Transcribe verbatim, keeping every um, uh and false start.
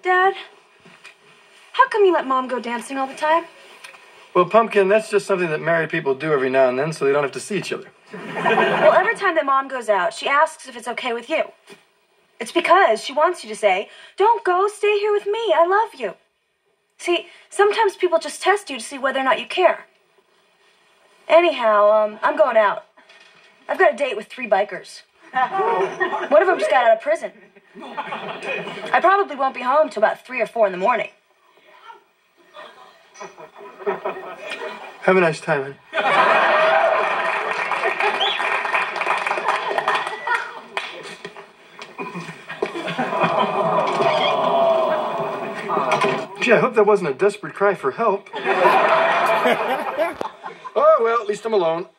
Dad, how come you let Mom go dancing all the time? Well, Pumpkin, that's just something that married people do every now and then so they don't have to see each other. Well, every time that Mom goes out, she asks if it's okay with you. It's because she wants you to say, don't go, stay here with me, I love you. See, sometimes people just test you to see whether or not you care. Anyhow, um, I'm going out. I've got a date with three bikers. One of them just got out of prison. I probably won't be home till about three or four in the morning. Have a nice time, honey. Gee, I hope that wasn't a desperate cry for help. Oh, well, at least I'm alone.